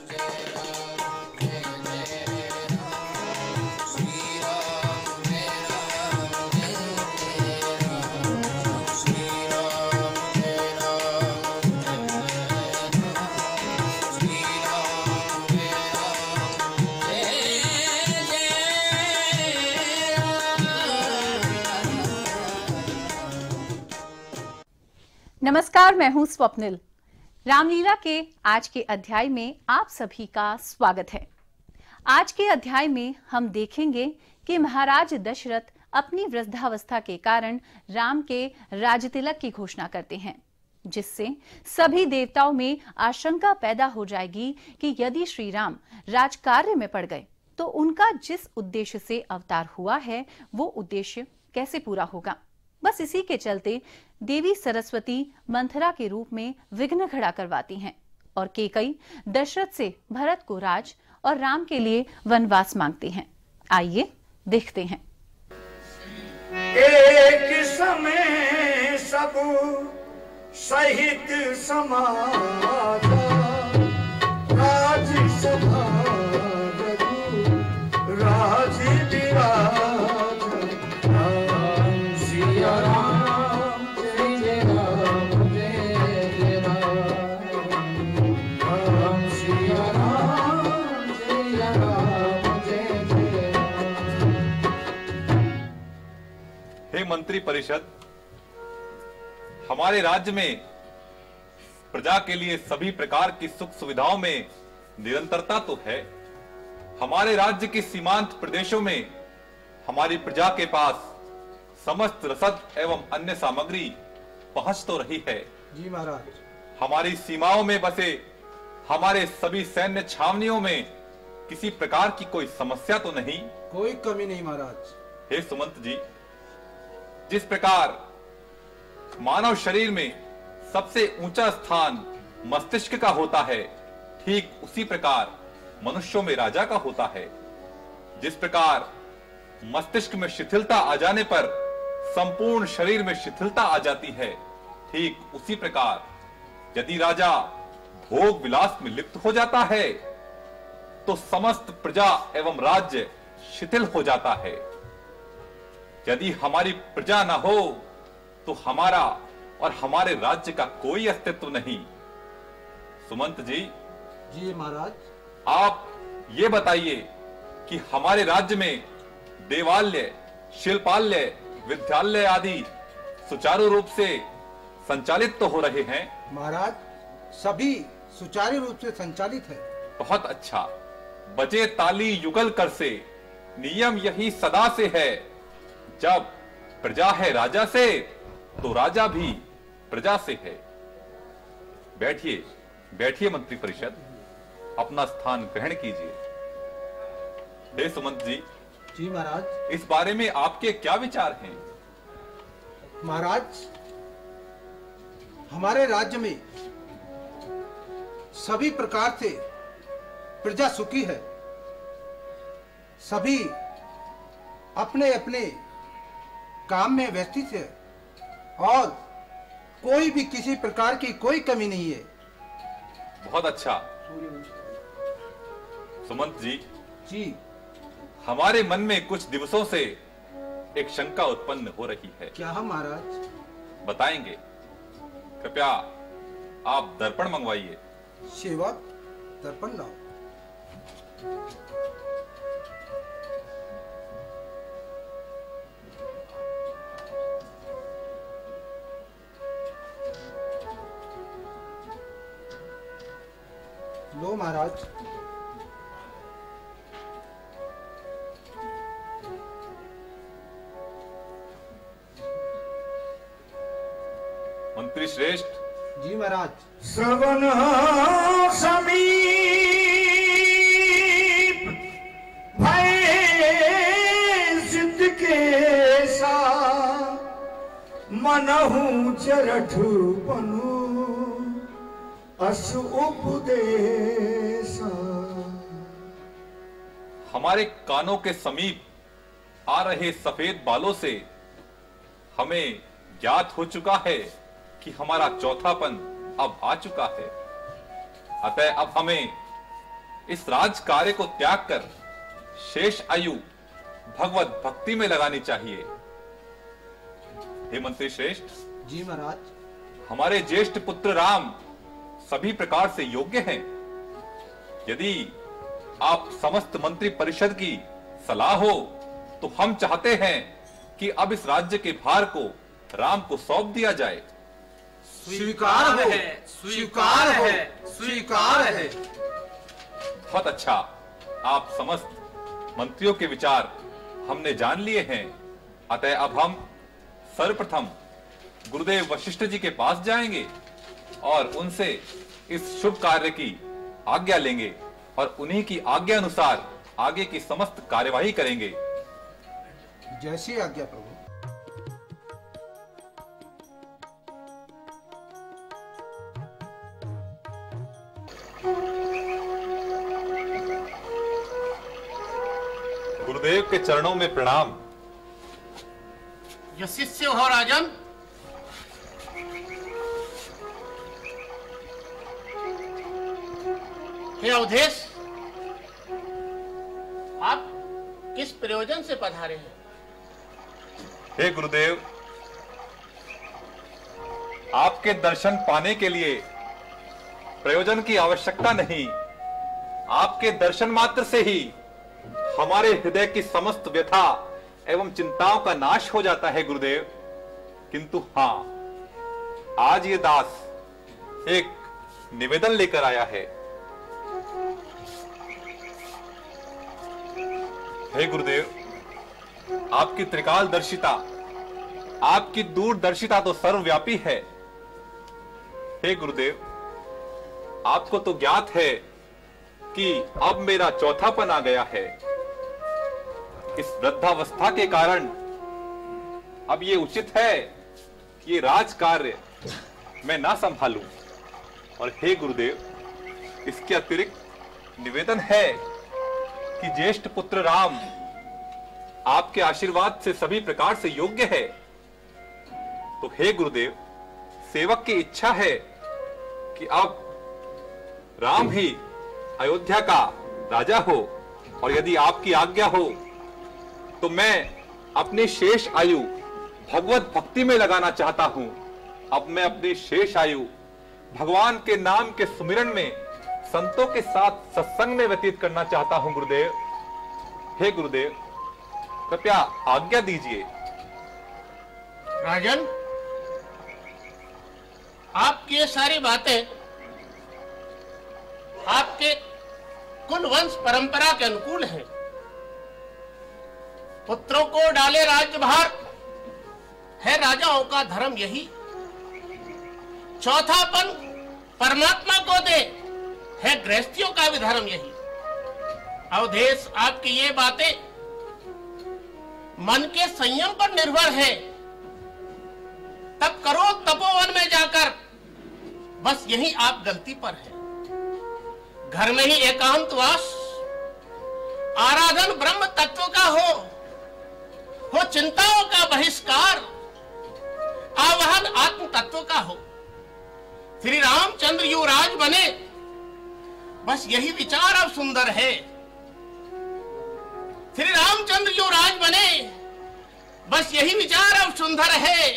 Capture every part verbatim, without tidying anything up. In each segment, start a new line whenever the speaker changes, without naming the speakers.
नमस्कार, मैं हूं स्वप्निल। रामलीला के आज के अध्याय में आप सभी का स्वागत है। आज के अध्याय में हम देखेंगे कि महाराज दशरथ अपनी वृद्धावस्था के कारण राम के राजतिलक की घोषणा करते हैं, जिससे सभी देवताओं में आशंका पैदा हो जाएगी कि यदि श्री राम राजकार्य में पड़ गए तो उनका जिस उद्देश्य से अवतार हुआ है वो उद्देश्य कैसे पूरा होगा। बस इसी के चलते देवी सरस्वती मंथरा के रूप में विघ्न खड़ा करवाती हैं और कैकेयी दशरथ से भरत को राज और राम के लिए वनवास मांगती हैं। आइए देखते हैं।
एक समय सब सहित समाज राज सभा राज विराज
मंत्री परिषद, हमारे राज्य में प्रजा के लिए सभी प्रकार की सुख सुविधाओं में निरंतरता तो है। हमारे राज्य के सीमांत प्रदेशों में हमारी प्रजा के पास समस्त रसद एवं अन्य सामग्री पहुंच तो रही है।
जी महाराज। हमारी
सीमाओं में बसे हमारे सभी सैन्य छावनियों में किसी प्रकार की कोई समस्या तो नहीं?
कोई कमी नहीं महाराज।
हे सुमंत जी, जिस प्रकार मानव शरीर में सबसे ऊंचा स्थान मस्तिष्क का होता है, ठीक उसी प्रकार मनुष्यों में राजा का होता है। जिस प्रकार मस्तिष्क में शिथिलता आ जाने पर संपूर्ण शरीर में शिथिलता आ जाती है, ठीक उसी प्रकार यदि राजा भोग विलास में लिप्त हो जाता है तो समस्त प्रजा एवं राज्य शिथिल हो जाता है। यदि हमारी प्रजा न हो तो हमारा और हमारे राज्य का कोई अस्तित्व नहीं। सुमंत जी।
जी महाराज।
आप ये बताइए कि हमारे राज्य में देवालय, शिल्पालय, विद्यालय आदि सुचारू रूप से संचालित तो हो रहे हैं?
महाराज, सभी सुचारू रूप से संचालित है।
बहुत अच्छा। बजे ताली युगल कर से, नियम यही सदा से है। जब प्रजा है राजा से तो राजा भी प्रजा से है। बैठिए बैठिए मंत्री परिषद, अपना स्थान ग्रहण कीजिए। हे सुमंत जी।
जी महाराज।
इस बारे में आपके क्या विचार हैं?
महाराज, हमारे राज्य में सभी प्रकार से प्रजा सुखी है। सभी अपने अपने काम में व्यस्तित है और कोई भी किसी प्रकार की कोई कमी नहीं है।
बहुत अच्छा। सुमंत जी।
जी।
हमारे मन में कुछ दिवसों से एक शंका उत्पन्न हो रही है।
क्या है महाराज?
बताएंगे? कृपया आप दर्पण मंगवाइए।
सेवक, दर्पण लाओ। लो महाराज।
मंत्री श्रेष्ठ।
जी महाराज।
श्रवण समीप भय सिद्ध के सा मनहु जरठ पनु अस उपदेशा।
हमारे कानों के समीप आ रहे सफेद बालों से हमें ज्ञात हो चुका है कि हमारा चौथापन अब आ चुका है। अतः अब हमें इस राज कार्य को त्याग कर शेष आयु भगवत भक्ति में लगानी चाहिए। हे मंत्री श्रेष्ठ,
जी महाराज।
हमारे ज्येष्ठ पुत्र राम सभी प्रकार से योग्य हैं। यदि आप समस्त मंत्री परिषद की सलाह हो तो हम चाहते हैं कि अब इस राज्य के भार को राम को सौंप दिया जाए।
स्वीकार है, स्वीकार है, स्वीकार है।
बहुत अच्छा, आप समस्त मंत्रियों के विचार हमने जान लिए हैं। अतः अब हम सर्वप्रथम गुरुदेव वशिष्ठ जी के पास जाएंगे और उनसे इस शुभ कार्य की आज्ञा लेंगे और उन्हीं की आज्ञा अनुसार आगे की समस्त कार्यवाही करेंगे।
जैसी आज्ञा प्रभु।
गुरुदेव के चरणों में प्रणाम।
जो शिष्य हो राजन, हे अवधेश, आप किस प्रयोजन से पधारे हैं?
हे गुरुदेव, आपके दर्शन पाने के लिए प्रयोजन की आवश्यकता नहीं। आपके दर्शन मात्र से ही हमारे हृदय की समस्त व्यथा एवं चिंताओं का नाश हो जाता है गुरुदेव। किंतु हां, आज ये दास एक निवेदन लेकर आया है। हे गुरुदेव, आपकी त्रिकालदर्शिता, आपकी दूरदर्शिता तो सर्वव्यापी है। हे गुरुदेव, आपको तो ज्ञात है कि अब मेरा चौथापन आ गया है। इस वृद्धावस्था के कारण अब ये उचित है कि ये राज कार्य मैं ना संभालूं। और हे गुरुदेव, इसके अतिरिक्त निवेदन है कि ज्येष्ठ पुत्र राम आपके आशीर्वाद से सभी प्रकार से योग्य है। तो हे गुरुदेव, सेवक की इच्छा है कि अब राम ही अयोध्या का राजा हो, और यदि आपकी आज्ञा हो तो मैं अपनी शेष आयु भगवत भक्ति में लगाना चाहता हूं। अब मैं अपनी शेष आयु भगवान के नाम के सुमिरन में संतों के साथ सत्संग में व्यतीत करना चाहता हूं गुरुदेव। हे गुरुदेव, कृपया आज्ञा दीजिए।
राजन, आपकी ये सारी बातें आपके कुल वंश परंपरा के अनुकूल हैं। पुत्रों को डाले राज्यभार है राजाओं का धर्म यही। चौथापन परमात्मा को दे है गृहस्थियों का भी धर्म यही। अवधेश, आपकी ये बातें मन के संयम पर निर्भर है। तब करो तपोवन में जाकर, बस यही आप गलती पर है। घर में ही एकांतवास, आराधन ब्रह्म तत्व का हो हो चिंताओं का बहिष्कार, आवाहन आत्म तत्व का हो। श्री रामचंद्र युवराज बने, बस यही विचार अब सुंदर है। श्री रामचंद्र युवराज बने, बस यही विचार अब सुंदर है।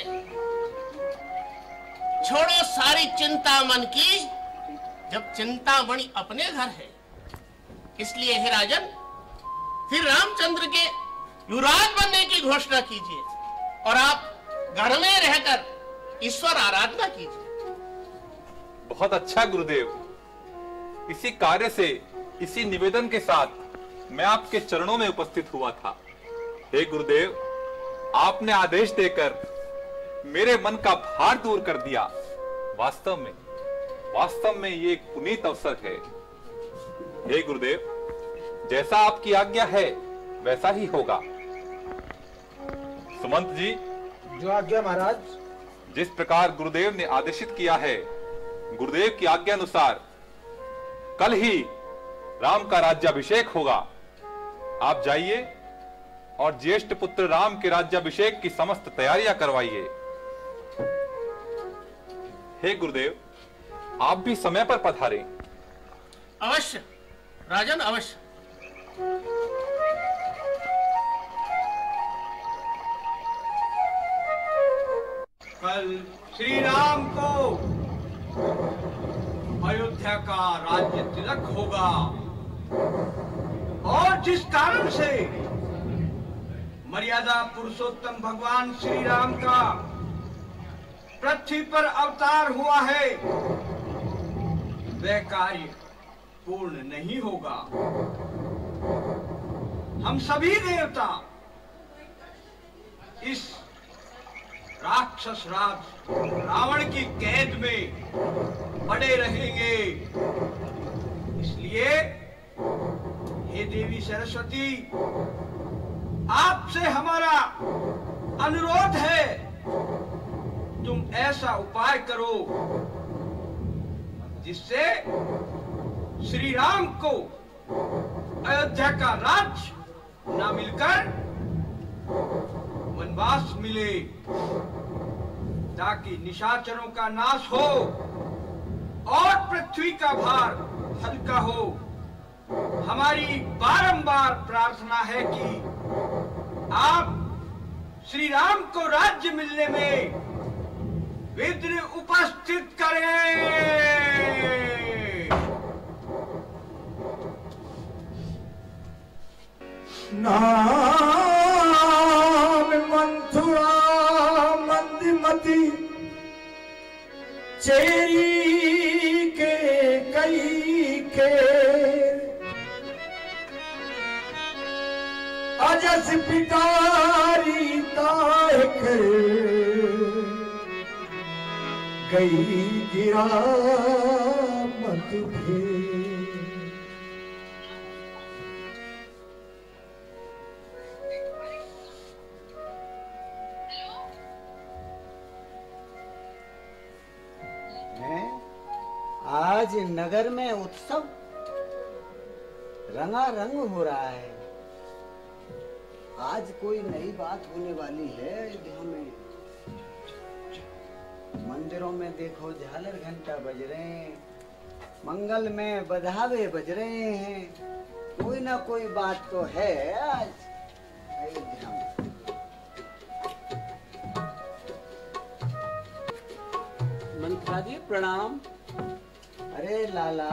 छोड़ो सारी चिंता मन की, जब चिंतामणि अपने घर है। इसलिए हे राजन, फिर रामचंद्र के युवराज बनने की घोषणा कीजिए और आप घर में रहकर ईश्वर आराधना कीजिए।
बहुत अच्छा गुरुदेव। इसी कार्य से, इसी निवेदन के साथ मैं आपके चरणों में उपस्थित हुआ था। हे गुरुदेव, आपने आदेश देकर मेरे मन का भार दूर कर दिया। वास्तव में वास्तव में ये एक पुनीत अवसर है। हे गुरुदेव, जैसा आपकी आज्ञा है वैसा ही होगा। सुमंत जी,
जो आज्ञा महाराज।
जिस प्रकार गुरुदेव ने आदेशित किया है, गुरुदेव की आज्ञा अनुसार कल ही राम का राज्याभिषेक होगा। आप जाइए और ज्येष्ठ पुत्र राम के राज्याभिषेक की समस्त तैयारियां करवाइए। हे गुरुदेव, आप भी समय पर पधारें।
अवश्य। राजन अवश्य।
कल श्री राम को अयोध्या का राज्य तिलक होगा और जिस कारण से मर्यादा पुरुषोत्तम भगवान श्री राम का पृथ्वी पर अवतार हुआ है, वह कार्य पूर्ण नहीं होगा। हम सभी देवता इस राक्षस राज रावण की कैद में पड़े रहेंगे। इसलिए हे देवी सरस्वती, आपसे हमारा अनुरोध है, तुम ऐसा उपाय करो जिससे श्री राम को अयोध्या का राज्य न मिलकर वनवास मिले, ताकि निशाचरों का नाश हो और पृथ्वी का भार हल्का हो। हमारी बारंबार प्रार्थना है कि आप श्री राम को राज्य मिलने में विघ्न उपस्थित करें। नाम मंथुरा मंदमती चेरी के कई के अजस पिटारी ताय कर गई गिरा मत भे।
आज नगर में उत्सव रंगारंग हो रहा है। आज कोई नई बात होने वाली है अयोध्या में। मंदिरों में देखो झालर घंटा बज रहे हैं, मंगल में बधावे बज रहे हैं। कोई ना कोई बात तो है आज अयोध्या में।
मंत्रा जी प्रणाम।
अरे लाला,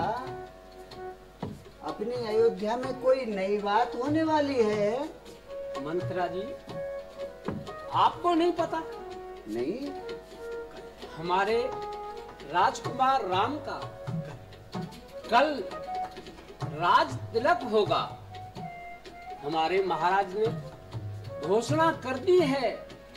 अपनी अयोध्या में कोई नई बात होने वाली है।
मंत्रा जी आपको नहीं पता?
नहीं।
हमारे राजकुमार राम का कल राज तिलक होगा। हमारे महाराज ने घोषणा कर दी है।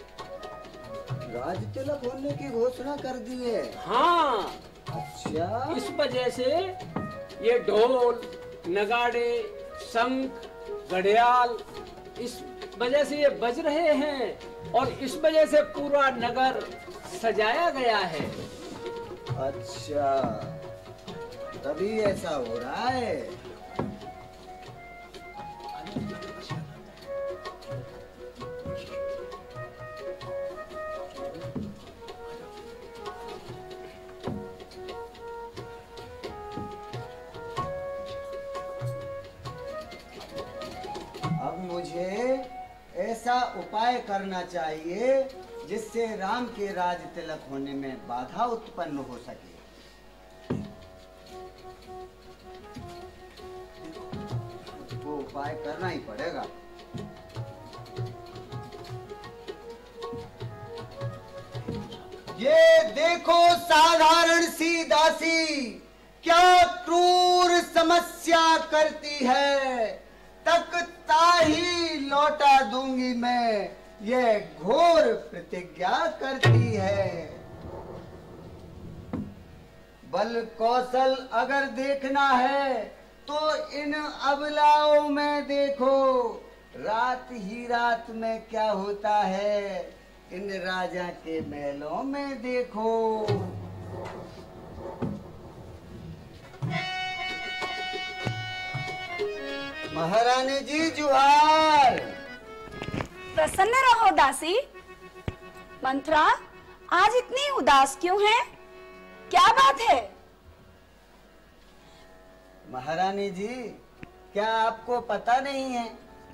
राज तिलक होने की घोषणा कर दी है?
हाँ।
अच्छा।
इस वजह से ये ढोल नगाड़े शंख घड़ियाल इस वजह से ये बज रहे हैं और इस वजह से पूरा नगर सजाया गया है।
अच्छा, तभी ऐसा हो रहा है। अब मुझे ऐसा उपाय करना चाहिए जिससे राम के राज तिलक होने में बाधा उत्पन्न हो सके। वो उपाय करना ही पड़ेगा। ये देखो साधारण सी दासी क्या क्रूर समस्या करती है। तकता ही लौटा दूंगी मैं, ये घोर प्रतिज्ञा करती है। बल कौशल अगर देखना है तो इन अबलाओं में देखो। रात ही रात में क्या होता है इन राजा के महलों में देखो। महारानी जी जुहार।
प्रसन्न रहो दासी। मंत्रा, आज इतनी उदास क्यों है? क्या बात है?
महारानी जी, क्या आपको पता नहीं है?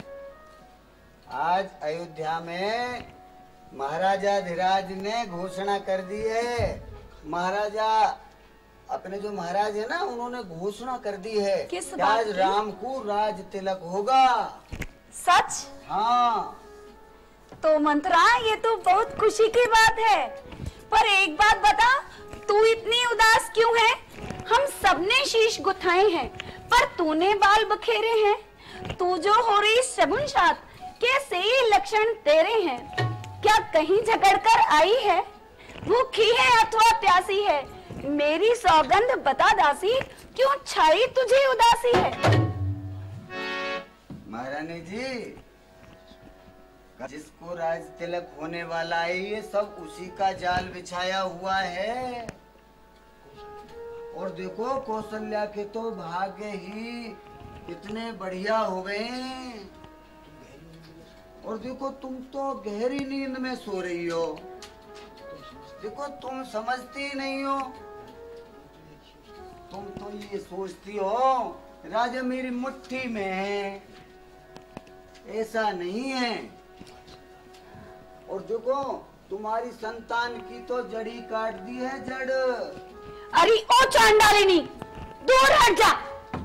आज अयोध्या में महाराजा धीराज ने घोषणा कर दी है। महाराजा अपने जो महाराज है ना, उन्होंने घोषणा कर दी है कि आज राम को राज तिलक होगा।
सच?
हाँ।
तो मंथरा, ये तो बहुत खुशी की बात है। पर एक बात बता, तू इतनी उदास क्यों है? हम सबने शीश गुथाए हैं, पर तूने बाल बखेरे हैं। तू जो हो रही शगुन साथ, कैसे ये लक्षण तेरे हैं? क्या कहीं झगड़ कर आई है? भूखी है अथवा प्यासी है? मेरी सौगंध बता दासी, क्यों छाई तुझे उदासी है?
महारानी जी, जिसको राज तिलक होने वाला है, ये सब उसी का जाल बिछाया हुआ है। और देखो, कौशल्या के तो भाग्य ही इतने बढ़िया हो गए। और देखो, तुम तो गहरी नींद में सो रही हो। देखो, तुम समझती नहीं हो। तुम तो ये सोचती हो राजा मेरी मुट्ठी में है। ऐसा नहीं है। और देखो, तुम्हारी संतान की तो जड़ी काट दी है, जड़।
अरे ओ चांडालिनी, दूर हट जा।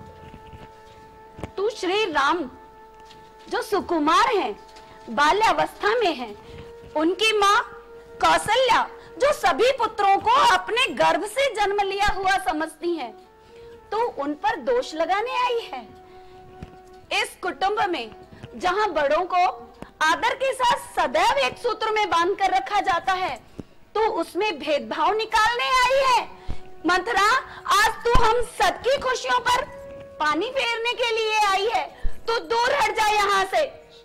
तू श्री राम जो सुकुमार हैं, बाल्यावस्था में हैं, उनकी माँ कौशल्या जो सभी पुत्रों को अपने गर्भ से जन्म लिया हुआ समझती हैं, तो उन पर दोष लगाने आई है। इस कुटुंब में जहाँ बड़ों को आदर के साथ सदैव एक सूत्र में बांध कर रखा जाता है, तो उसमें भेदभाव निकालने आई है। मंथरा, आज तू हम सबकी खुशियों पर पानी फेरने के लिए आई है, तो दूर हट जा यहाँ से।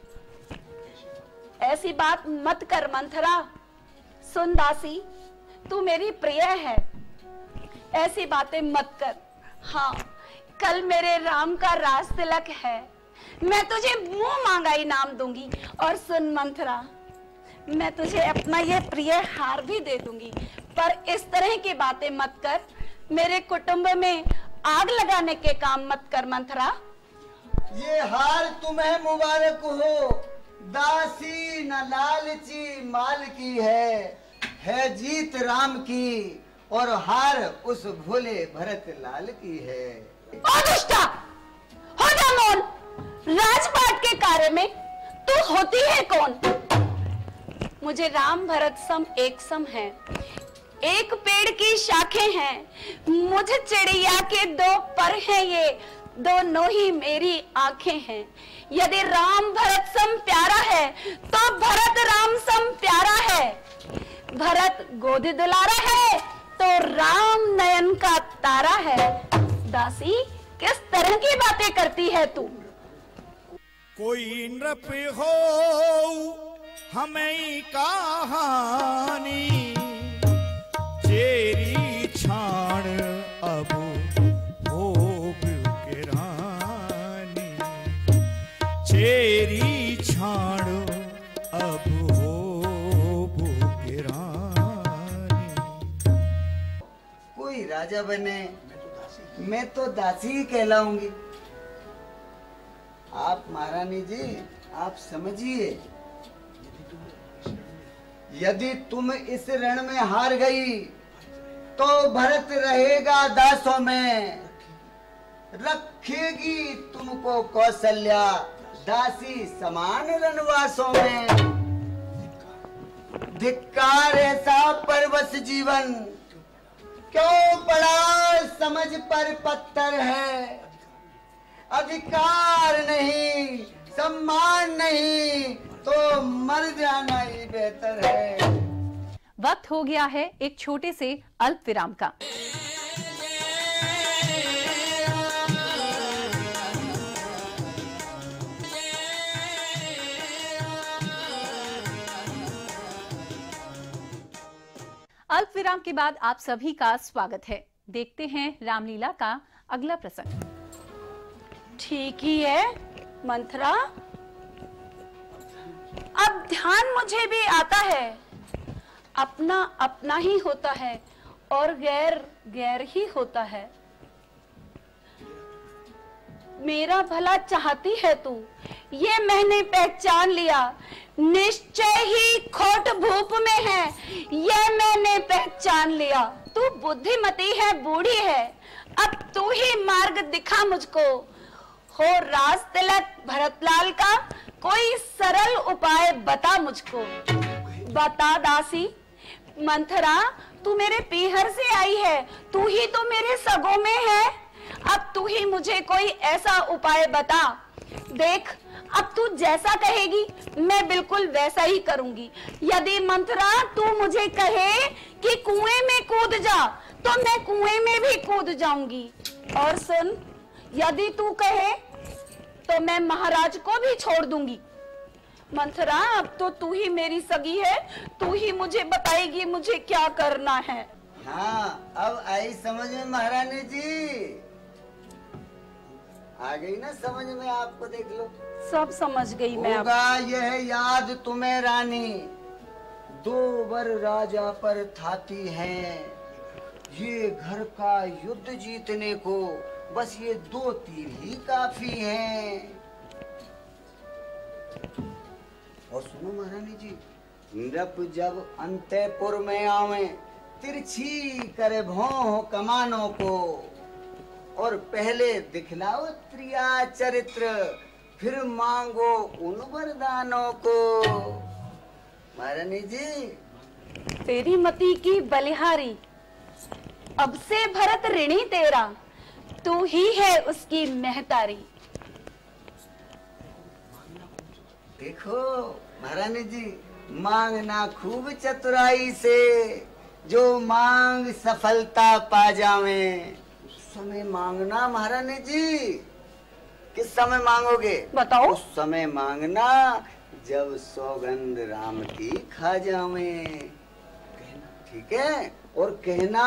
ऐसी बात मत कर मंथरा। सुन दासी, तू मेरी प्रिय है, ऐसी बातें मत कर। हाँ, कल मेरे राम का राज तिलक है, मैं तुझे मुंह मांगा इनाम दूंगी। और सुन मंथरा, मैं तुझे अपना ये प्रिय हार भी दे दूंगी, पर इस तरह की बातें मत कर। मेरे कुटुंब में आग लगाने के काम मत कर मंथरा।
ये हार तुम्हें मुबारक हो। दासी न लालची माल की है, है जीत राम की, और हार उस भोले भरत लाल की है।
ओ दुष्टा, हो जा मौन। राजपाट के कार्य में तू होती है कौन? मुझे राम भरत सम एक सम है, एक पेड़ की शाखें हैं। मुझे चिड़िया के दो पर हैं, ये दोनों ही मेरी आंखें हैं। यदि राम भरत सम प्यारा है, तो भरत राम सम प्यारा है। भरत गोद दुलारा है, तो राम नयन का तारा है। दासी, किस तरह की बातें करती है तू?
कोई नृप हो हमें कहानी, तेरी छाण अब हो के रानी, तेरी छाण अब हो के रानी।
कोई राजा बने, मैं तो दासी ही कहलाऊंगी। आप महारानी जी, आप समझिए, यदि तुम इस रण में हार गई, तो भरत रहेगा दासों में, रखेगी तुमको कौशल्या दासी समान रणवासों में। धिक्कार ऐसा परवश जीवन, क्यों पड़ा समझ पर पत्थर है। अधिकार नहीं, सम्मान नहीं, तो मर जाना ही बेहतर है।
वक्त हो गया है एक छोटे से अल्प विराम का। अल्प विराम के बाद आप सभी का स्वागत है। देखते हैं रामलीला का अगला प्रसंग।
ठीक ही है मंथरा, अब ध्यान मुझे भी आता है। अपना अपना ही होता है और गैर गैर ही होता है। मेरा भला चाहती है तू, ये मैंने पहचान लिया। निश्चय ही खोट भूप में है, ये मैंने पहचान लिया। तू बुद्धिमती है, बूढ़ी है, अब तू ही मार्ग दिखा मुझको। हो राज तिलक भरतलाल का कोई सरल उपाय बता मुझको। बता दासी। मंथरा, तू मेरे पीहर से आई है, तू ही तो मेरे सगों में है, अब तू ही मुझे कोई ऐसा उपाय बता। देख, अब तू जैसा कहेगी मैं बिल्कुल वैसा ही करूंगी। यदि मंथरा तू मुझे कहे कि कुएं में कूद जा, तो मैं कुएं में भी कूद जाऊंगी। और सुन, यदि तू कहे तो मैं महाराज को भी छोड़ दूंगी। मंथरा, अब तो तू ही मेरी सगी है, तू ही मुझे बताएगी मुझे क्या करना है।
हाँ, अब आई समझ में महारानी जी, आ गई ना समझ में आपको? देख लो,
सब समझ गई मैं। अब
होगा यह याद तुम्हें रानी, दो बर राजा पर थाती हैं, ये घर का युद्ध जीतने को बस ये दो तीर ही काफी हैं। और सुनो महारानी जी, नृप जब अंतपुर में आवे, तिरछी करे भौं कमानों को, और पहले दिखलाओ त्रिया चरित्र, फिर मांगो उन वरदानों को। महारानी जी,
तेरी मती की बलिहारी, अब से भरत ऋणी तेरा, तू ही है उसकी महतारी।
देखो महारानी जी, मांगना खूब चतुराई से, जो मांग सफलता पा जावे। समय मांगना महारानी जी। किस समय मांगोगे?
बताओ।
उस समय मांगना जब सौगंध राम की खा जावे। कहना, ठीक है? और कहना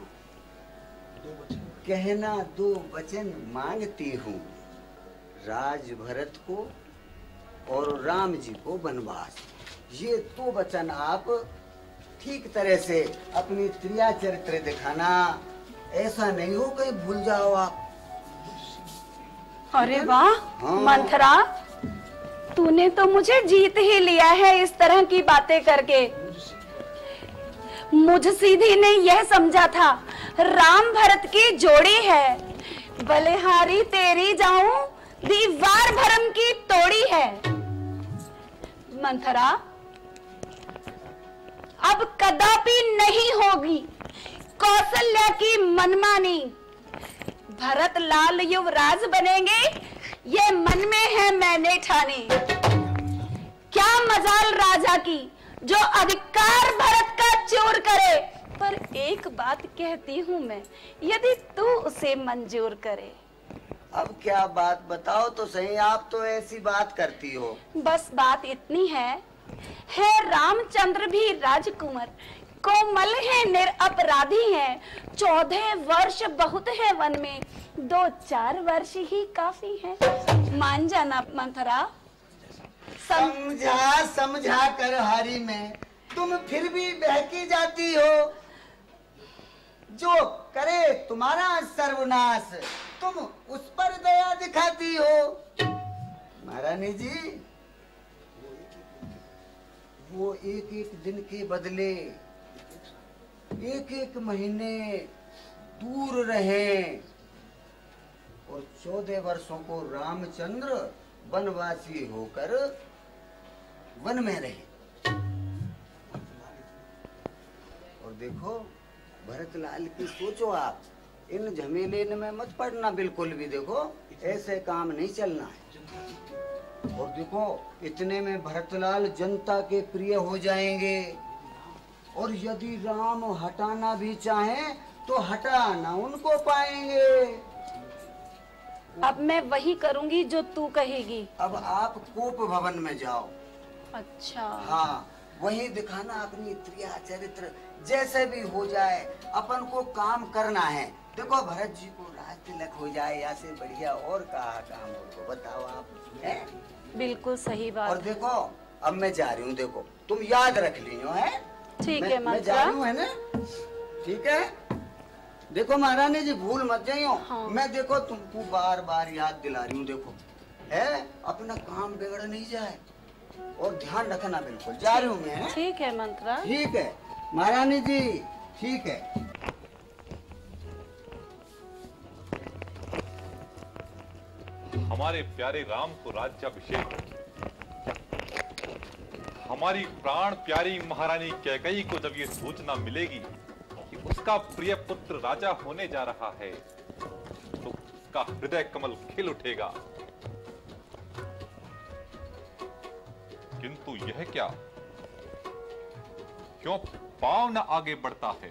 कहना दो वचन मांगती हूँ, राज भरत को और राम जी को वनवास। ये दो वचन आप ठीक तरह से अपनी त्रिया चरित्र दिखाना, ऐसा नहीं हो कहीं भूल जाओ आप।
अरे वाह। हाँ। मंथरा, तूने तो मुझे जीत ही लिया है इस तरह की बातें करके। मुझ सीधी ने यह समझा था राम भरत की जोड़ी है, बलिहारी तेरी जाऊं दीवार भरम की तोड़ी है। मंथरा, अब कदापि नहीं होगी कौशल्या की मनमानी। भरत लाल युवराज बनेंगे, ये मन में है मैंने ठानी। क्या मजाल राजा की जो अधिकार भरत का चोर करे, पर एक बात कहती हूँ मैं, यदि तू उसे मंजूर करे।
अब क्या बात बताओ तो सही, आप तो ऐसी बात करती हो।
बस बात इतनी है, है रामचंद्र भी राजकुमार, कोमल है निरपराधी है, चौदह वर्ष बहुत है वन में, दो चार वर्ष ही काफी है। मान जाना मंथरा।
समझा समझा कर हारी में तुम फिर भी बहकी जाती हो। जो करे तुम्हारा सर्वनाश, तुम उस पर दया दिखाती हो। महारानी जी, वो एक एक दिन के बदले एक एक महीने दूर रहे और चौदह वर्षों को रामचंद्र वनवासी होकर वन में रहे। और देखो भरतलाल की सोचो आप, इन झमेले में मत पड़ना बिल्कुल भी। देखो ऐसे काम नहीं चलना है। और देखो इतने में भरतलाल जनता के प्रिय हो जाएंगे, और यदि राम हटाना भी चाहें तो हटाना उनको पाएंगे।
अब मैं वही करूंगी जो तू कहेगी।
अब आप कोप भवन में जाओ।
अच्छा।
हाँ, वही दिखाना अपनी त्रिया चरित्र, जैसे भी हो जाए अपन को काम करना है। देखो भरत जी को राज तिलक हो जाए, या से बढ़िया और कहा काम हो, बताओ आप है?
बिल्कुल सही बात।
और देखो अब मैं जा रही हूँ, देखो तुम याद रख लियो है।
ठीक है
मैं जा रही हूँ है ना? ठीक है, देखो महारानी जी भूल मत जाइयो।
हाँ।
मैं देखो तुमको बार बार याद दिला रही हूँ। देखो है अपना काम बिगड़ नहीं जाए और ध्यान रखना बिल्कुल। जा रही हूँ मैं।
ठीक है मंत्रा।
ठीक है महारानी जी, ठीक है।
हमारे प्यारे राम को राज्याभिषेक, हमारी प्राण प्यारी महारानी कैकेयी को जब ये सूचना मिलेगी कि उसका प्रिय पुत्र राजा होने जा रहा है तो उसका हृदय कमल खिल उठेगा। किंतु यह क्या, क्यों पांव न आगे बढ़ता है?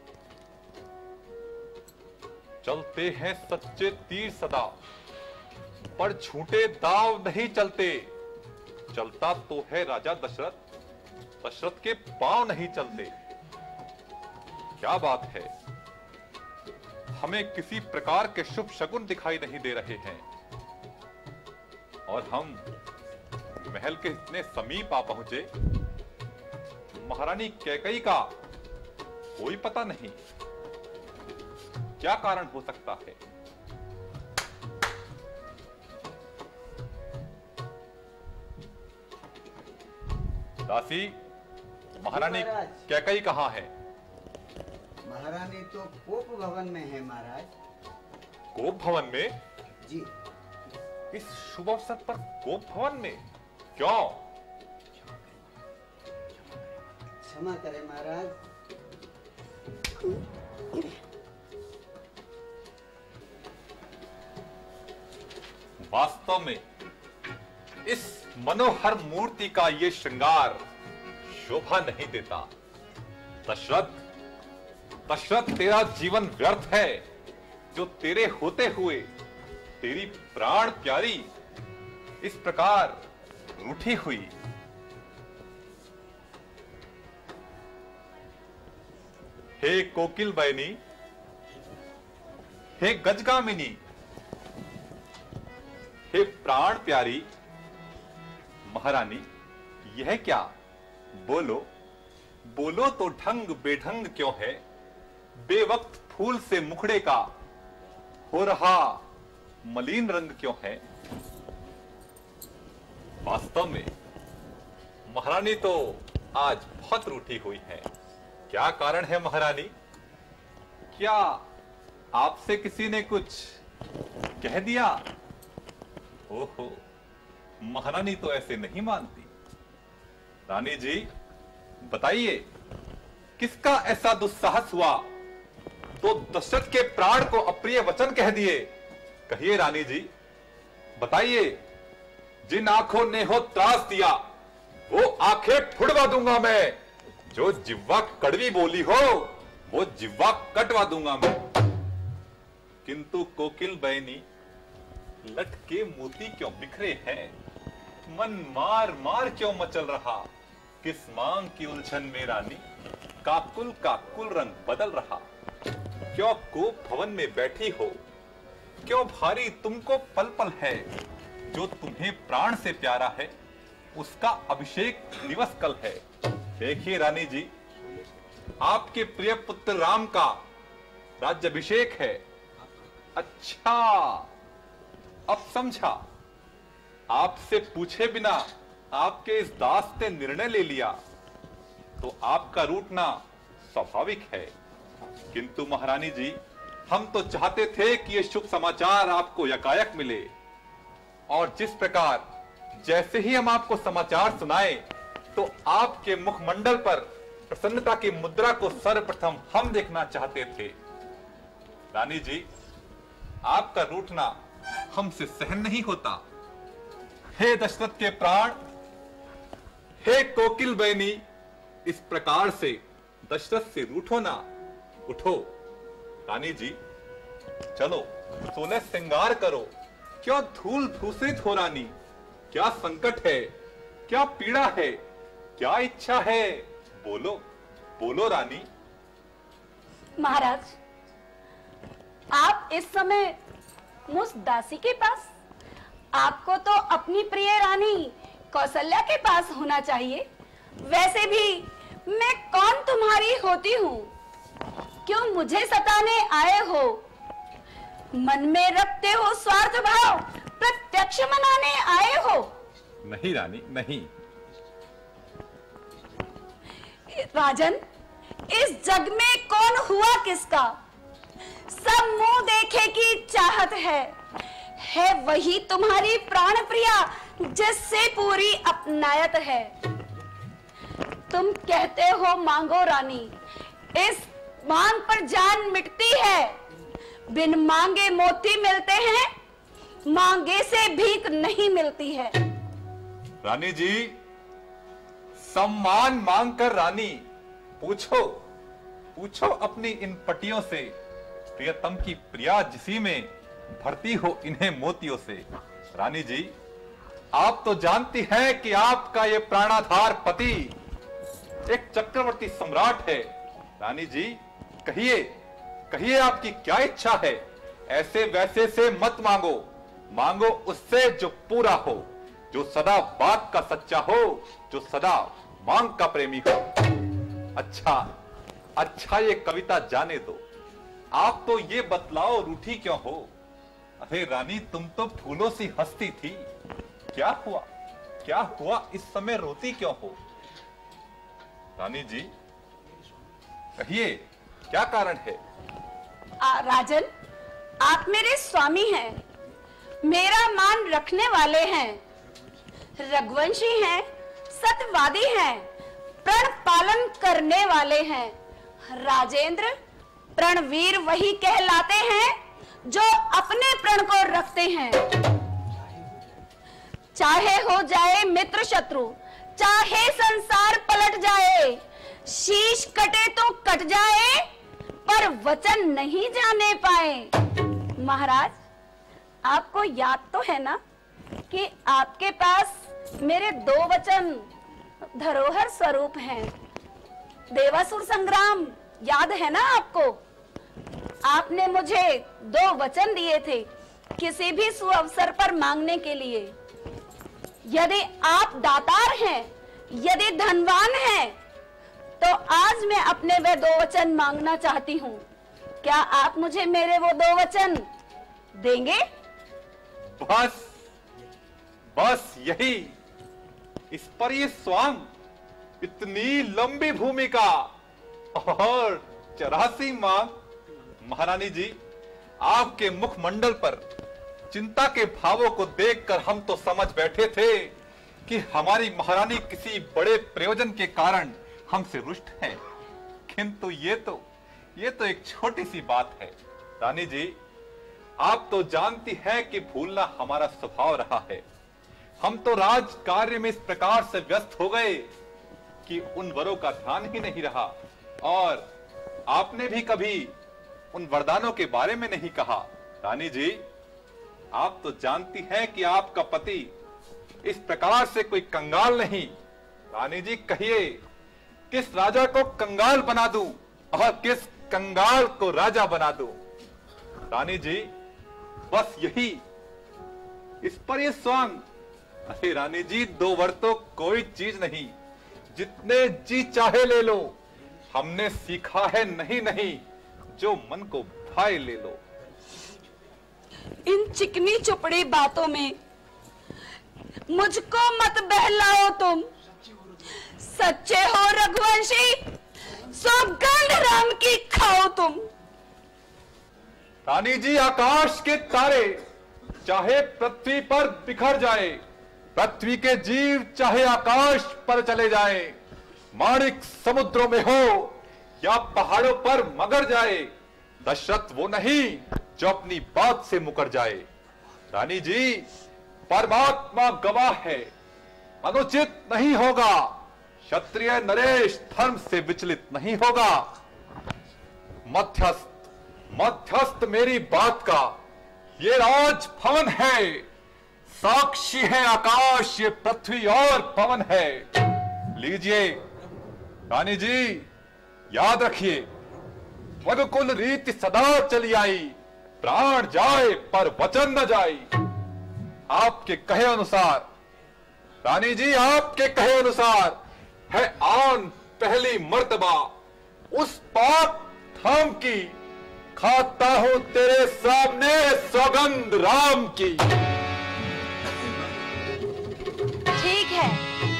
चलते हैं सच्चे तीर सदा, पर झूठे दाव नहीं चलते। चलता तो है राजा दशरथ, दशरथ के पांव नहीं चलते। क्या बात है, हमें किसी प्रकार के शुभ शकुन दिखाई नहीं दे रहे हैं और हम महल के इतने समीप आ पहुंचे, महारानी कैकेयी का कोई पता नहीं। क्या कारण हो सकता है? दासी, महारानी कैकेयी कहाँ है?
महारानी तो कोप भवन में है महाराज।
कोप भवन में?
जी।
इस शुभ अवसर पर कोप भवन में क्यों?
क्षमा करें महाराज।
वास्तव में इस मनोहर मूर्ति का ये श्रृंगार शोभा नहीं देता। दशरथ, दशरथ तेरा जीवन व्यर्थ है जो तेरे होते हुए तेरी प्राण प्यारी इस प्रकार रूठी हुई। हे कोकिल बयनी, हे गजगामिनी, हे प्राण प्यारी महारानी, यह क्या? बोलो बोलो तो ढंग बेढंग क्यों है? बेवक्त फूल से मुखड़े का हो रहा मलिन रंग क्यों है? वास्तव में महारानी तो आज बहुत रूठी हुई है। क्या कारण है महारानी? क्या आपसे किसी ने कुछ कह दिया? ओहो, महारानी तो ऐसे नहीं मानती। रानी जी बताइए, किसका ऐसा दुस्साहस हुआ तो दशरथ के प्राण को अप्रिय वचन कह दिए? कहिए रानी जी, बताइए। जिन आंखों ने हो त्रास दिया वो आंखें फुड़वा दूंगा मैं। जो जिह्वा कड़वी बोली हो वो जिह्वा कटवा दूंगा मैं। किंतु कोकिल बयनी, लटके मोती क्यों बिखरे हैं? मन मार मार क्यों मचल रहा? किस मांग की उलझन में रानी काकुल काकुल रंग बदल रहा? क्यों कोप भवन में बैठी हो? क्यों भारी तुमको पल पल है? जो तुम्हें प्राण से प्यारा है उसका अभिषेक दिवस कल है। देखिए रानी जी, आपके प्रिय पुत्र राम का राज्याभिषेक है। अच्छा, अब समझा। आपसे पूछे बिना आपके इस दास ने निर्णय ले लिया तो आपका रूठना स्वाभाविक है। किंतु महारानी जी, हम तो चाहते थे कि यह शुभ समाचार आपको यकायक मिले, और जिस प्रकार जैसे ही हम आपको समाचार सुनाए तो आपके मुखमंडल पर प्रसन्नता की मुद्रा को सर्वप्रथम हम देखना चाहते थे। रानी जी, आपका रूठना हमसे सहन नहीं होता। हे दशरथ के प्राण, हे कोकिल बयनी, इस प्रकार से दशरथ से रूठो ना। उठो रानी जी, चलो सोलह श्रृंगार करो। क्यों धूल धूसरित हो रानी? क्या संकट है? क्या पीड़ा है? क्या इच्छा है? बोलो बोलो रानी।
महाराज, आप इस समय मुझ दासी के पास, आपको तो अपनी प्रिय रानी कौशल्या के पास होना चाहिए। वैसे भी मैं कौन तुम्हारी होती हूँ क्यों मुझे सताने आए हो? मन में रखते हो स्वार्थ भाव, प्रत्यक्ष मनाने आए हो?
नहीं रानी, नहीं।
राजन, इस जग में कौन हुआ किसका? सब मुंह देखे की चाहत है है वही तुम्हारी प्राण प्रिया जिससे पूरी अपनायत है। तुम कहते हो मांगो रानी, इस मांग पर जान मिटती है। बिन मांगे मोती मिलते हैं, मांगे से भीख नहीं मिलती है।
रानी जी, सम्मान मांगकर रानी पूछो पूछो अपनी इन पटियों से, प्रियतम की प्रिया जिसी में भरती हो इन्हें मोतियों से। रानी जी, आप तो जानती हैं कि आपका ये प्राणाधार पति एक चक्रवर्ती सम्राट है। रानी जी, कहिए कहिए आपकी क्या इच्छा है? ऐसे वैसे से मत मांगो, मांगो उससे जो पूरा हो, जो सदा बात का सच्चा हो, जो सदा मांग का प्रेमी हो। अच्छा अच्छा ये कविता जाने दो, आप तो ये बतलाओ रूठी क्यों हो? अरे रानी, तुम तो फूलों सी हंसती थी, क्या हुआ क्या हुआ इस समय रोती क्यों हो? रानी जी, कहिए क्या कारण है?
आ, राजन, आप मेरे स्वामी हैं, मेरा मान रखने वाले हैं, रघुवंशी हैं, सत्यवादी हैं, प्रण पालन करने वाले हैं। राजेंद्र, प्रणवीर वही कहलाते हैं जो अपने प्रण को रखते हैं। चाहे हो जाए मित्र शत्रु, चाहे संसार पलट जाए, शीश कटे तो कट जाए, पर वचन नहीं जाने पाए। महाराज, आपको याद तो है ना कि आपके पास मेरे दो वचन धरोहर स्वरूप हैं। देवासुर संग्राम याद है ना आपको? आपने मुझे दो वचन दिए थे किसी भी सुअवसर पर मांगने के लिए। यदि आप दातार हैं, यदि धनवान हैं, तो आज मैं अपने वे दो वचन मांगना चाहती हूँ। क्या आप मुझे मेरे वो दो वचन देंगे?
बस बस यही, इस पर ये स्वांग, इतनी लंबी भूमिका और चौरासी मांग। महारानी जी, आपके मुखमंडल पर चिंता के भावों को देखकर हम तो समझ बैठे थे कि हमारी महारानी किसी बड़े प्रयोजन के कारण हमसे रुष्ट है, किंतु ये तो ये तो एक छोटी सी बात है। रानी जी, आप तो जानती हैं कि भूलना हमारा स्वभाव रहा है। हम तो राज कार्य में इस प्रकार से व्यस्त हो गए कि उन वरों का ध्यान ही नहीं रहा, और आपने भी कभी उन वरदानों के बारे में नहीं कहा। रानी जी, आप तो जानती हैं कि आपका पति इस प्रकार से कोई कंगाल नहीं। रानी जी, कहिए किस राजा को कंगाल बना दूं और किस कंगाल को राजा बना दूं? रानी जी, बस यही, इस पर ये स्वांग। अरे रानी जी, दो वर तो कोई चीज नहीं, जितने जी चाहे ले लो। हमने सीखा है नहीं नहीं, जो मन को भाए ले लो।
इन चिकनी चुपड़ी बातों में मुझको मत बहलाओ तुम। सच्चे हो रघुवंशी, सौगंध राम की खाओ तुम।
रानी जी, आकाश के तारे चाहे पृथ्वी पर बिखर जाए, पृथ्वी के जीव चाहे आकाश पर चले जाए, माणिक समुद्रों में हो या पहाड़ों पर मगर जाए, दशरथ वो नहीं जो अपनी बात से मुकर जाए। रानी जी, परमात्मा गवाह है, अनुचित नहीं होगा, क्षत्रिय नरेश धर्म से विचलित नहीं होगा। मध्यस्थ मध्यस्थ मेरी बात का ये राज भवन है, साक्षी है आकाश, ये पृथ्वी और पवन है। लीजिए रानी जी, याद रखिए, रघुकुल रीति सदा चली आई, प्राण जाए पर वचन न जाए। आपके कहे अनुसार रानी जी, आपके कहे अनुसार है आन पहली मर्तबा उस पाक थाम की, खाता हूं तेरे सामने सौगंध राम की।
ठीक है,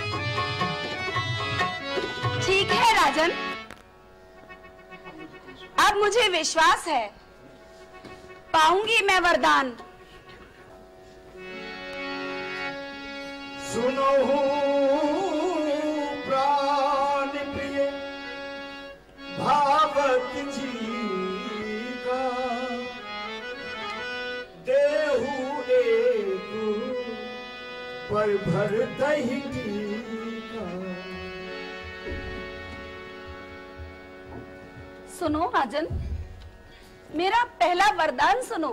ठीक है राजन, अब मुझे विश्वास है पाऊंगी मैं वरदान।
सुनो प्राण प्रिय भावत जी का, देहु एक पर भर दही का।
सुनो राजन, मेरा पहला वरदान सुनो।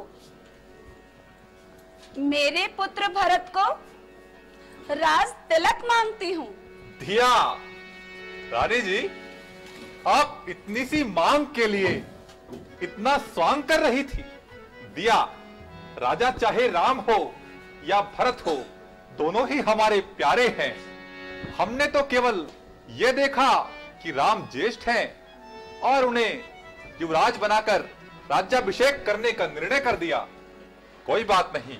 मेरे पुत्र भरत को राज तिलक मांगती हूँ।
दिया, रानी जी, आप इतनी सी मांग के लिए इतना स्वांग कर रही थी। दिया, राजा चाहे राम हो या भरत हो, दोनों ही हमारे प्यारे हैं। हमने तो केवल ये देखा कि राम ज्येष्ठ हैं और उन्हें युवराज बनाकर राज्याभिषेक करने का निर्णय कर दिया। कोई बात नहीं।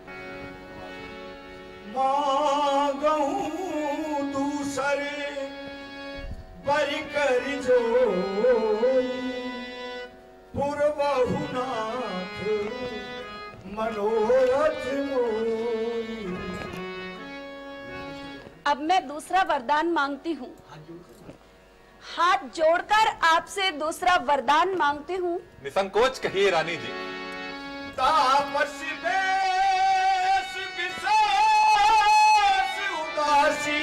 मांगहूं दूसरे बरि कर जोई, पूर्वहुनाथ मनोरथ मोई।
अब मैं दूसरा वरदान मांगती हूँ। हाथ जोड़कर आपसे दूसरा वरदान मांगती हूँ।
निसंकोच कहिए रानी जी।
तापस बेश विशेष उदासी,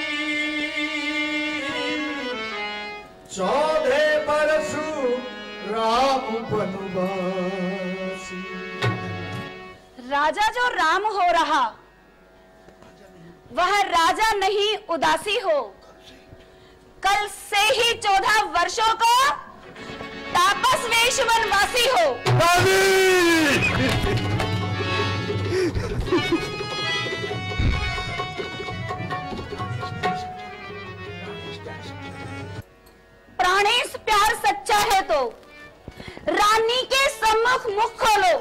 चौदह बरसु राम बनवासी।
राजा जो राम हो रहा, वह राजा नहीं उदासी हो। कल से ही चौदह वर्षों को तापस वेश वनवासी हो। प्राणेश प्यार सच्चा है तो रानी के सम्मुख मुख खोलो।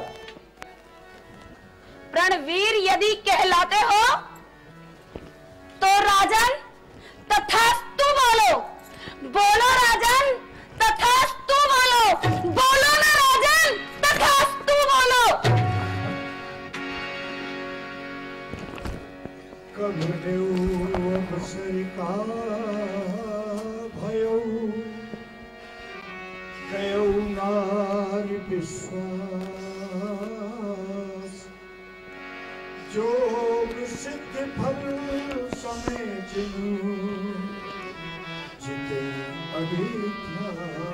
प्रणवीर यदि कहलाते हो तो राजन तथास्तु बोलो। बोलो राजन तथास्तु बोलो। बोलो ना राजन तथास्तु बोलो।
कब देव अवसर का भयो, कयो नारी विश्वास। जोग सिद्ध फल समय जिनु, जिते अविद्या।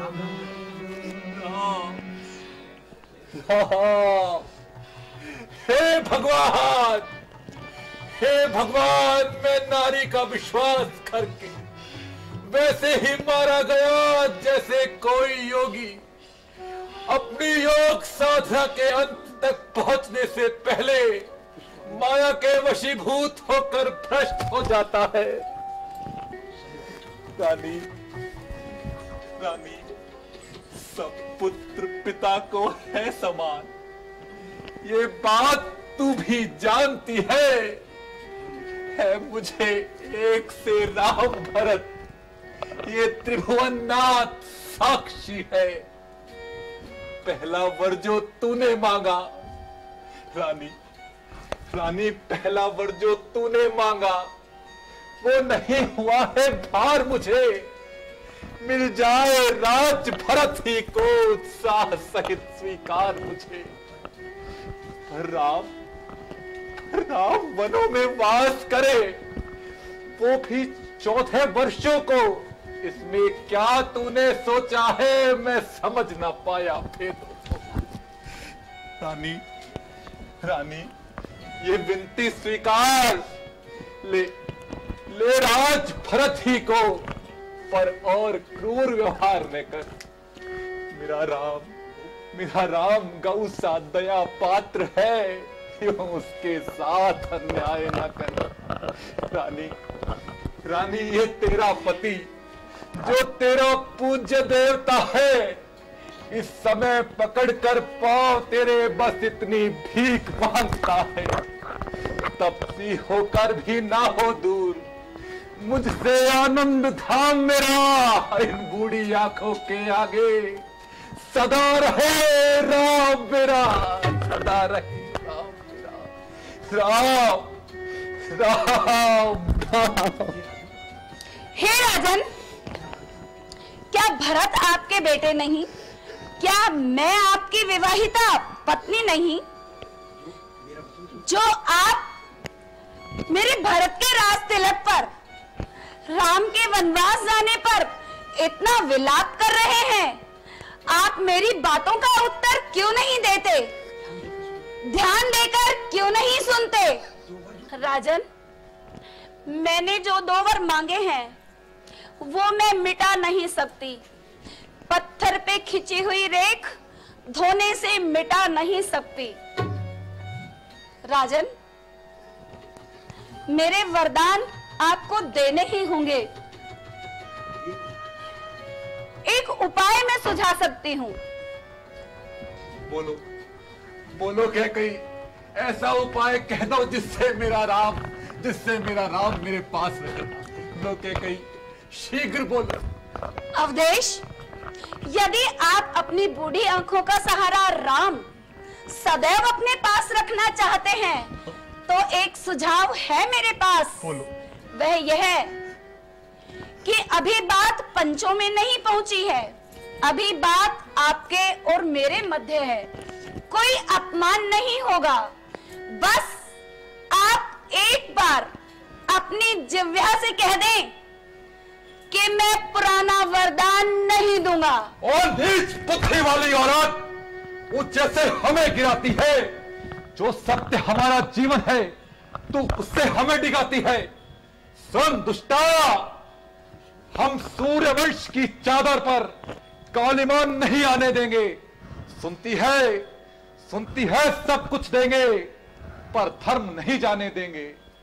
हे भगवान, हे भगवान, मैं नारी का विश्वास करके वैसे ही मारा गया जैसे कोई योगी अपनी योग साधना के अंत तक पहुंचने से पहले माया के वशीभूत होकर भ्रष्ट हो जाता है। रानी, रानी, सब पुत्र पिता को है समान, ये बात तू भी जानती है। है मुझे एक से राम भरत, ये त्रिभुवननाथ साक्षी है। पहला वर जो तूने मांगा रानी, रानी, पहला वर जो तूने मांगा वो नहीं हुआ है भार मुझे। मिल जाए राज भरत ही को उत्साह सहित स्वीकार मुझे। राम, राम वनों में वास करे, वो भी चौदह वर्षों को। इसमें क्या तूने सोचा है मैं समझ ना पाया भेदों। रानी, रानी, ये विनती स्वीकार ले, ले राज भरत ही को, पर और क्रूर व्यवहार न कर। मेरा राम, मेरा राम गौ सा दया पात्र है, यूं उसके साथ अन्याय न कर। रानी, रानी, ये तेरा पति जो तेरा पूज्य देवता है, इस समय पकड़कर पांव तेरे बस इतनी भीख मांगता है, तपसी होकर भी ना हो दूर मुझसे आनंद धाम मेरा। इन बूढ़ी आंखों के आगे सदा रहे राम मेरा, सदा रहे राम मेरा, राम राम राम।
हे राजन, क्या भरत आपके बेटे नहीं? क्या मैं आपकी विवाहिता पत्नी नहीं? जो आप मेरे भरत के राज तिलक पर, राम के वनवास जाने पर इतना विलाप कर रहे हैं, आप मेरी बातों का उत्तर क्यों नहीं देते? ध्यान देकर क्यों नहीं सुनते? राजन, मैंने जो दो वर मांगे हैं वो मैं मिटा नहीं सकती। पत्थर पे खिंची हुई रेख धोने से मिटा नहीं सकती। राजन, मेरे वरदान आपको देने ही होंगे। एक उपाय मैं सुझा सकती हूँ।
बोलो बोलो क्या कोई ऐसा उपाय कह दो जिससे मेरा राम जिससे मेरा राम मेरे पास रहे। बोलो क्या कहीं शीघ्र बोलो।
अवधेश, यदि आप अपनी बूढ़ी आंखों का सहारा राम सदैव अपने पास रखना चाहते हैं तो एक सुझाव है मेरे पास।
बोलो।
वह यह है कि अभी बात पंचों में नहीं पहुंची है, अभी बात आपके और मेरे मध्य है। कोई अपमान नहीं होगा। बस आप एक बार अपनी जिह्वा से कह दें कि मैं पुराना वरदान नहीं दूंगा।
और नीच बुद्धि वाली औरत, वो जैसे हमें गिराती है, जो सत्य हमारा जीवन है तू उससे हमें डिगाती है। सुन दुष्टा, हम सूर्यवंश की चादर पर कालिमान नहीं आने देंगे। सुनती है सुनती है सब कुछ देंगे पर धर्म नहीं जाने देंगे।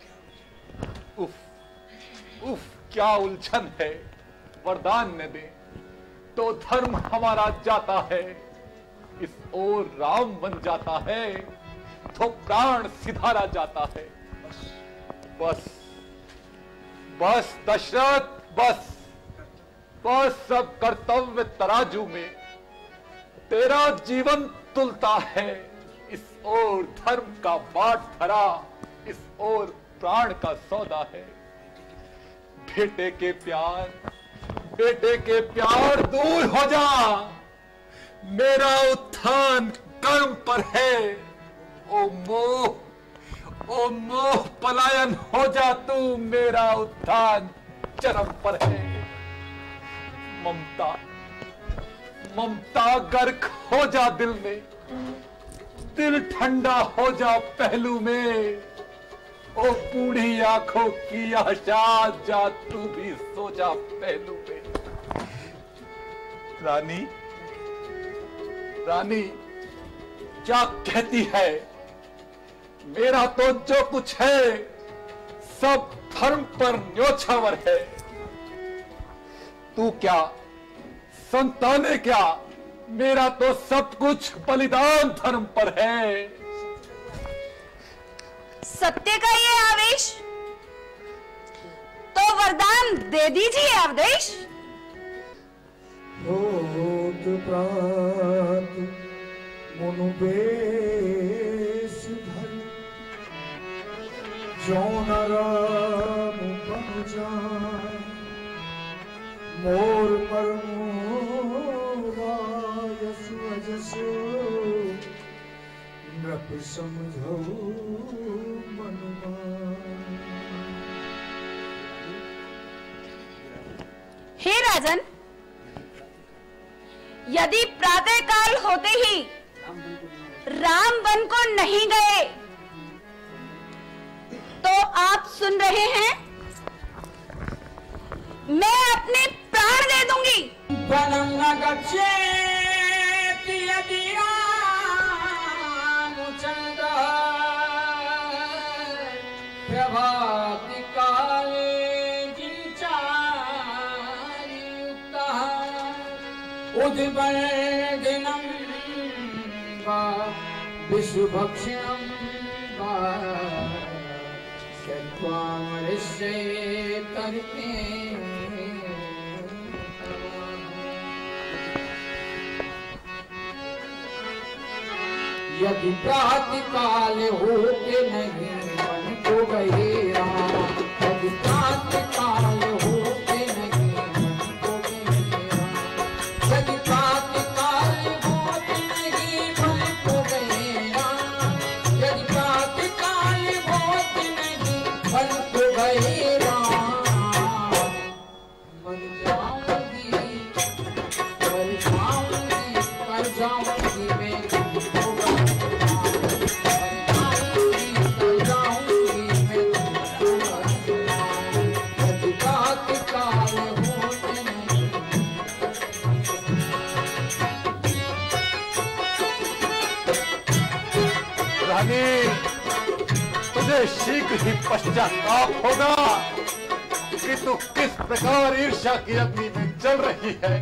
उफ उफ क्या उलझन है। वरदान न दे तो धर्म हमारा जाता है, इस ओर राम बन जाता है तो प्राण सिधारा जाता है। बस बस दशरथ, बस बस सब कर्तव्य तराजू में तेरा जीवन तुलता है। इस ओर धर्म का बाट धरा, इस ओर प्राण का सौदा है। बेटे के प्यार बेटे के प्यार दूर हो जा, मेरा उत्थान कर्म पर है। ओ मोह ओ मोह पलायन हो जा तू, मेरा उत्थान चरम पर है। ममता ममता गर्क हो जा दिल में, दिल ठंडा हो जा पहलू में। ओ बूढ़ी आंखों की आशा, जा तू भी सो जा पहलू में। रानी रानी क्या कहती है? मेरा तो जो कुछ है सब धर्म पर न्योछावर है। तू क्या संताने क्या, मेरा तो सब कुछ बलिदान धर्म पर है।
सत्य का ये आवेश तो वरदान दे दीजिए अवधेश।
भूत प्रात मुनु बेश धरि, जो न राम बन जाए, मोर मरमोरा यशु अजसु, नृप समझो मन मान।
हे राजन, यदि प्रातः काल होते ही राम वन को नहीं गए तो आप सुन रहे हैं, मैं अपने प्राण दे दूंगी।
वनं न गच्छेति यदि रामचन्द्रः, प्रभाति काले किञ्चायुक्तः, उद्वर्धिं पशुभक्षणं वा सत्त्वामरस्य तर्ते यदि प्रातःकाल हो के नहीं मन को गहेरा, यदि प्रातःकाल हो के नहीं मन को गहेरा, यदि प्रातःकाल हो के नहीं मन को गहेरा, यदि प्रातःकाल हो के नहीं मन को गहेरा, मर जाऊंगी मर जाऊंगी मर जाऊंगी मैं
तुझे शीघ्र ही पश्चाताप होगा कि तू किस प्रकार ईर्ष्या की अग्नि में जल रही है।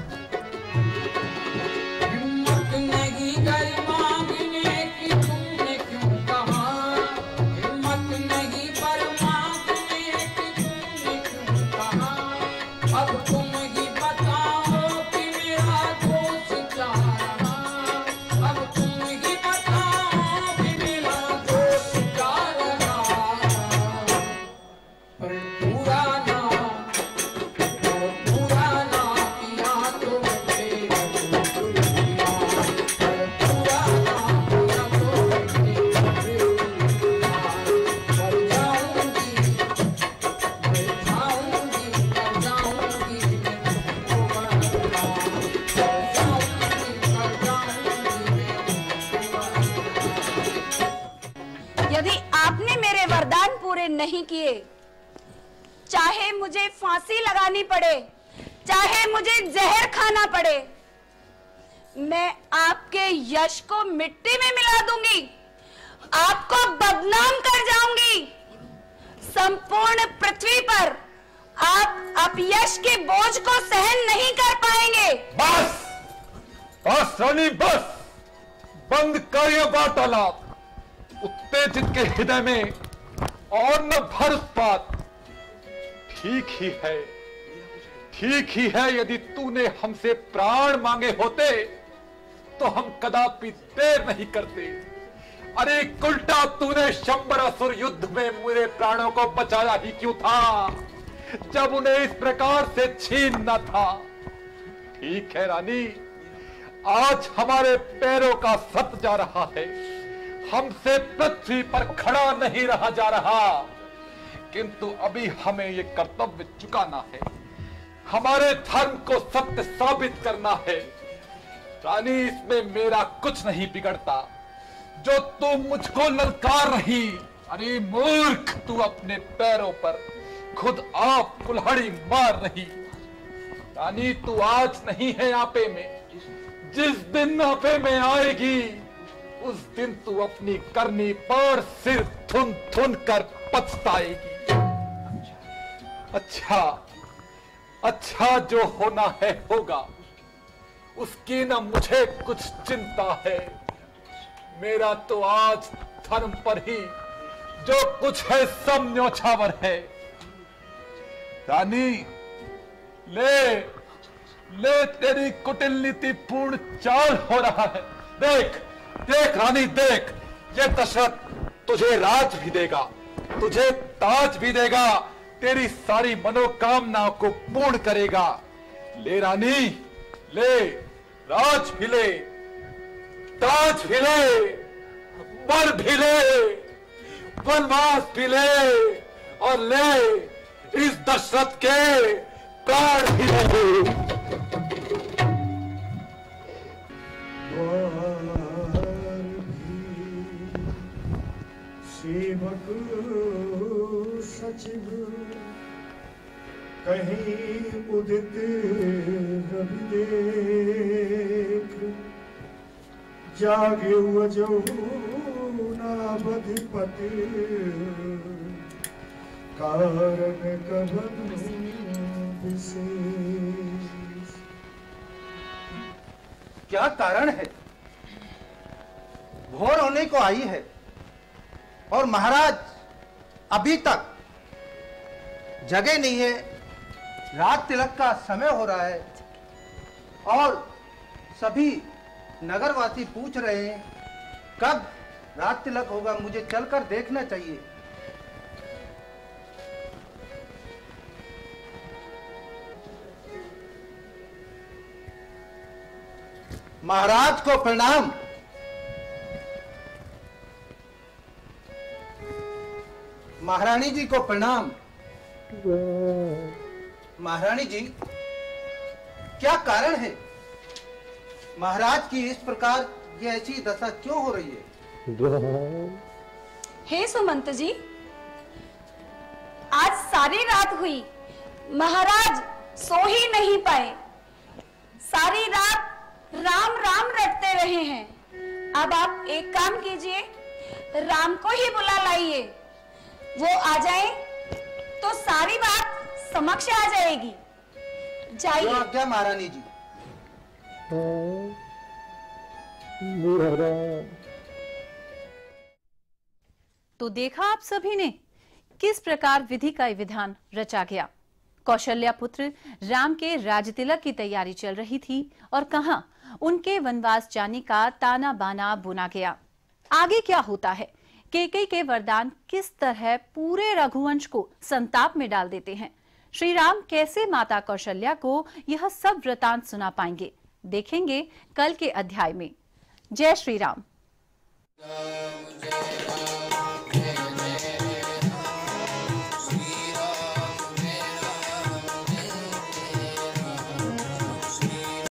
हिम्मत नहीं कर मांगने की तुमने क्यों कहा, हिम्मत नहीं पर मांगने की तुमने क्यों कहा, अब तुम ही बताओ कि मेरा दोष क्या रहा, अब तुम ही बताओ कि मेरा दोष क्या रहा, पर पूरा ना पर पूरा ना किया तो तेरा दिल दिया, पर पूरा ना किया तो तेरा दिल दिया, मर जाऊंगी मर जाऊंगी मर जाऊंगी मैं तुमको बरसा, मर जाऊंगी मर जाऊंगी मैं तुमको बरसा।
यदि आपने मेरे वरदान पूरे नहीं किए, चाहे मुझे फांसी लगानी पड़े, चाहे मुझे जहर खाना पड़े, मैं आपके यश को मिट्टी में मिला दूंगी, आपको बदनाम कर जाऊंगी। संपूर्ण पृथ्वी पर आप अपयश के बोझ को सहन नहीं कर पाएंगे।
बस बस रानी बस, बंद कर ये वार्तालाप। उत्तेजित के हृदय में और न भर उत्पात। ठीक ही है ठीक ही है, यदि तूने हमसे प्राण मांगे होते तो हम कदापि देर नहीं करते। अरे उल्टा तूने शंबरासुर युद्ध में मेरे प्राणों को बचाया ही क्यों था, जब उन्हें इस प्रकार से छीनना था। ठीक है रानी, आज हमारे पैरों का सत जा रहा है, हमसे पृथ्वी पर खड़ा नहीं रहा जा रहा, किंतु अभी हमें ये कर्तव्य चुकाना है, हमारे धर्म को सत्य साबित करना है। रानी, इसमें मेरा कुछ नहीं बिगड़ता जो तू मुझको ललकार रही। अरे मूर्ख, तू अपने पैरों पर खुद आप कुल्हाड़ी मार रही। रानी, तू आज नहीं है आपे में, जिस दिन आपे में आएगी उस दिन तू अपनी करनी पर सिर थुन थुन कर पछताएगी। अच्छा अच्छा, जो होना है होगा, उसकी न मुझे कुछ चिंता है। मेरा तो आज धर्म पर ही जो कुछ है सब न्योछावर है। रानी, ले ले तेरी कुटिल नीति पूर्ण चाल हो रहा है। देख देख रानी देख, ये दशरथ तुझे राज भी देगा, तुझे ताज भी देगा, तेरी सारी मनोकामनाओं को पूर्ण करेगा। ले रानी ले, राज भी ले, ताज भी ले, वर भी ले, वनवास भी ले, और ले इस दशरथ के प्राण भी ले।
सेवक सचिव कहीं उदित रवि देख, जागे वजूनावधिपति कारण कभन विशेष।
क्या कारण है? भोर होने को आई है और महाराज अभी तक जगह नहीं है। रात तिलक का समय हो रहा है और सभी नगरवासी पूछ रहे हैं कब रात तिलक होगा। मुझे चलकर देखना चाहिए। महाराज को प्रणाम। महारानी जी को प्रणाम। महारानी जी, क्या कारण है? महाराज की इस प्रकार ये ऐसी दशा क्यों हो रही है?
हे सुमंत जी, आज सारी रात हुई, महाराज सो ही नहीं पाए। सारी रात राम राम रटते रहे हैं। अब आप एक काम कीजिए, राम को ही बुला लाइए। वो आ जाए तो सारी बात समक्ष आ जाएगी। जाइए।
क्या महारानी जी?
तो देखा आप सभी ने किस प्रकार विधि का विधान रचा गया। कौशल्या पुत्र राम के राजतिलक की तैयारी चल रही थी और कहां उनके वनवास जाने का ताना बाना बुना गया। आगे क्या होता है, कैकेयी के वरदान किस तरह पूरे रघुवंश को संताप में डाल देते हैं, श्री राम कैसे माता कौशल्या को यह सब वृतांत सुना पाएंगे, देखेंगे कल के अध्याय में। जय श्री राम।